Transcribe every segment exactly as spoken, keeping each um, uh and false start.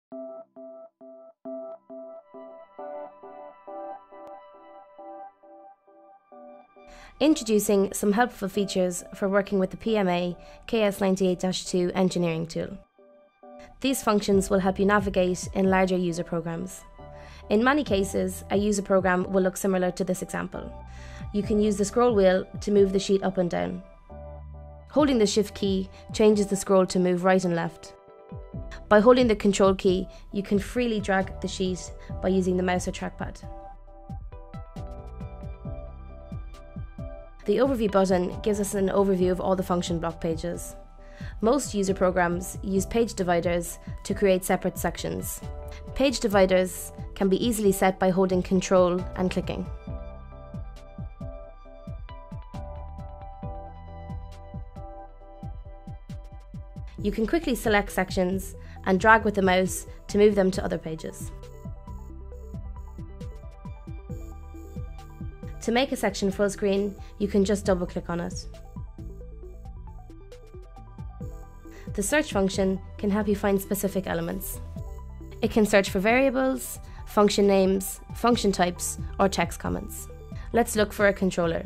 Introducing some helpful features for working with the P M A K S ninety-eight dash two engineering tool. These functions will help you navigate in larger user programs. In many cases, a user program will look similar to this example. You can use the scroll wheel to move the sheet up and down. Holding the Shift key changes the scroll to move right and left. By holding the Control key, you can freely drag the sheet by using the mouse or trackpad. The Overview button gives us an overview of all the function block pages. Most user programs use page dividers to create separate sections. Page dividers can be easily set by holding Control and clicking. You can quickly select sections and drag with the mouse to move them to other pages. To make a section full screen, you can just double-click on it. The search function can help you find specific elements. It can search for variables, function names, function types, or text comments. Let's look for a controller,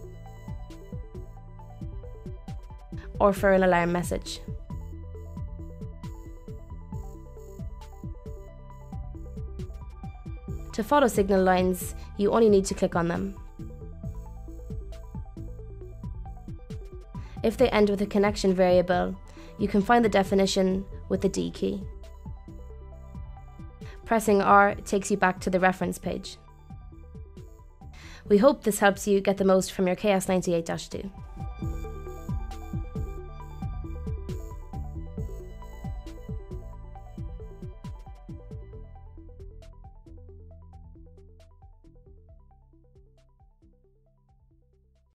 or for an alarm message. To follow signal lines, you only need to click on them. If they end with a connection variable, you can find the definition with the D key. Pressing R takes you back to the reference page. We hope this helps you get the most from your K S ninety-eight dash two.